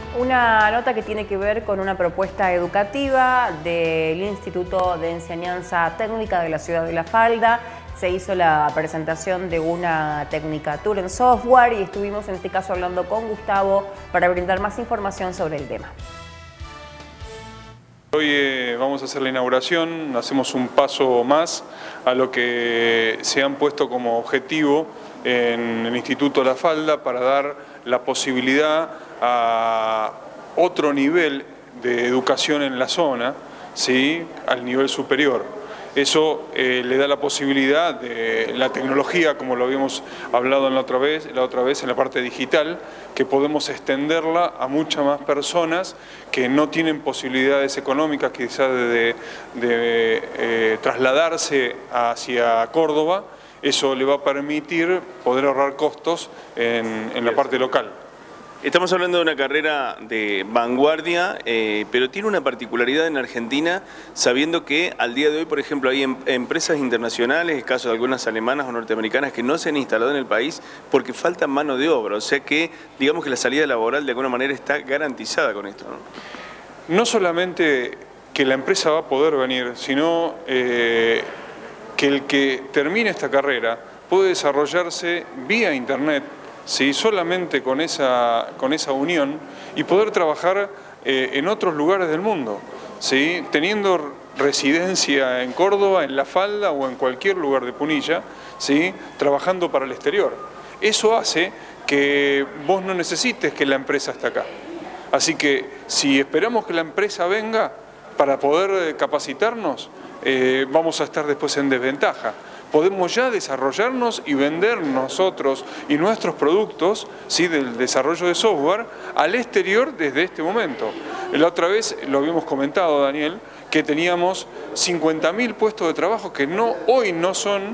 Una nota que tiene que ver con una propuesta educativa del Instituto de Enseñanza Técnica de la ciudad de La Falda. Se hizo la presentación de una tecnicatura en software y estuvimos en este caso hablando con Gustavo para brindar más información sobre el tema. Hoy vamos a hacer la inauguración, hacemos un paso más a lo que se han puesto como objetivo en el Instituto La Falda para dar la posibilidad a otro nivel de educación en la zona, ¿sí?, al nivel superior. Eso le da la posibilidad de la tecnología, como lo habíamos hablado la otra vez en la parte digital, que podemos extenderla a muchas más personas que no tienen posibilidades económicas quizás de trasladarse hacia Córdoba. Eso le va a permitir poder ahorrar costos en la parte local. Estamos hablando de una carrera de vanguardia, pero tiene una particularidad en Argentina, sabiendo que al día de hoy, por ejemplo, hay empresas internacionales, el caso de algunas alemanas o norteamericanas, que no se han instalado en el país porque falta mano de obra. O sea que, digamos que la salida laboral de alguna manera está garantizada con esto, ¿no? No solamente que la empresa va a poder venir, sino que el que termine esta carrera puede desarrollarse vía internet, ¿sí?, solamente con esa unión, y poder trabajar en otros lugares del mundo, ¿sí?, teniendo residencia en Córdoba, en La Falda o en cualquier lugar de Punilla, ¿sí?, trabajando para el exterior. Eso hace que vos no necesites que la empresa esté acá. Así que si esperamos que la empresa venga para poder capacitarnos, vamos a estar después en desventaja. Podemos ya desarrollarnos y vender nosotros y nuestros productos, ¿sí?, del desarrollo de software al exterior desde este momento. La otra vez lo habíamos comentado, Daniel, que teníamos 50.000 puestos de trabajo que hoy no son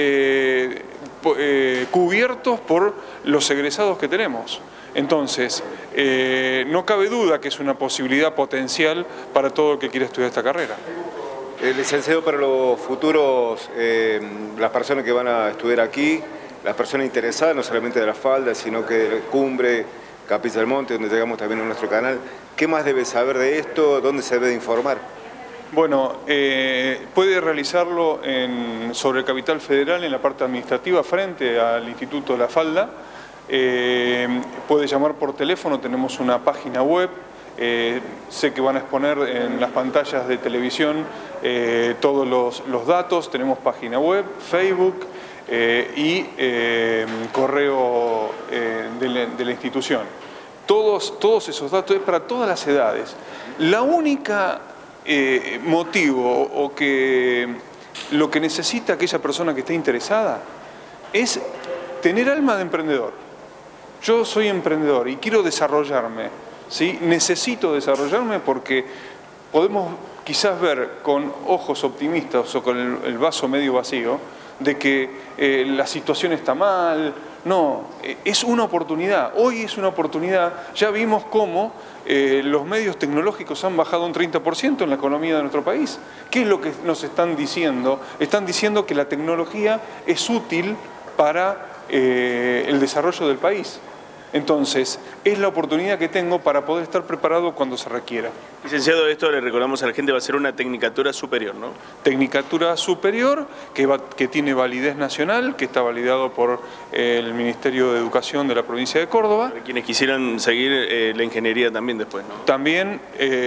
cubiertos por los egresados que tenemos. Entonces, no cabe duda que es una posibilidad potencial para todo el que quiera estudiar esta carrera. Licenciado, para los futuros, las personas que van a estudiar aquí, las personas interesadas, no solamente de La Falda, sino que de Cumbre, Capilla del Monte, donde llegamos también en nuestro canal, ¿qué más debe saber de esto? ¿Dónde se debe informar? Bueno, puede realizarlo sobre el Capital Federal, en la parte administrativa, frente al Instituto de La Falda. Puede llamar por teléfono, tenemos una página web. Sé que van a exponer en las pantallas de televisión todos los datos. Tenemos página web, Facebook y correo de la institución. Todos esos datos es para todas las edades. La única motivo o que lo que necesita aquella persona que esté interesada es tener alma de emprendedor. Yo soy emprendedor y quiero desarrollarme, ¿sí? Necesito desarrollarme porque podemos quizás ver con ojos optimistas o con el vaso medio vacío de que la situación está mal. No, es una oportunidad. Hoy es una oportunidad. Ya vimos cómo los medios tecnológicos han bajado un 30% en la economía de nuestro país. ¿Qué es lo que nos están diciendo? Están diciendo que la tecnología es útil para el desarrollo del país. Entonces, es la oportunidad que tengo para poder estar preparado cuando se requiera. Licenciado, esto le recordamos a la gente, va a ser una tecnicatura superior, ¿no? Tecnicatura superior, que tiene validez nacional, que está validado por el Ministerio de Educación de la provincia de Córdoba. Para quienes quisieran seguir la ingeniería también después, ¿no? También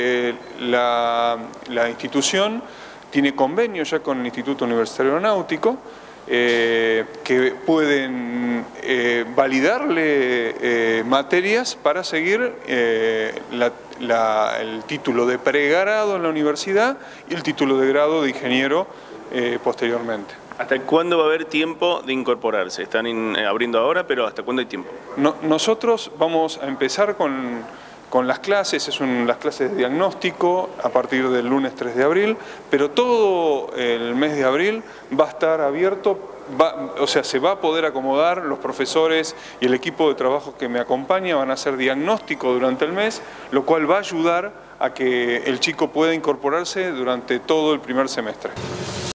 la institución tiene convenio ya con el Instituto Universitario Aeronáutico, que pueden validarle materias para seguir el título de pregrado en la universidad y el título de grado de ingeniero posteriormente. ¿Hasta cuándo va a haber tiempo de incorporarse? Están abriendo ahora, pero ¿hasta cuándo hay tiempo? Nosotros vamos a empezar con las clases, las clases de diagnóstico a partir del lunes 3 de abril, pero todo el mes de abril va a estar abierto, o sea, se va a poder acomodar, los profesores y el equipo de trabajo que me acompaña van a hacer diagnóstico durante el mes, lo cual va a ayudar a que el chico pueda incorporarse durante todo el primer semestre.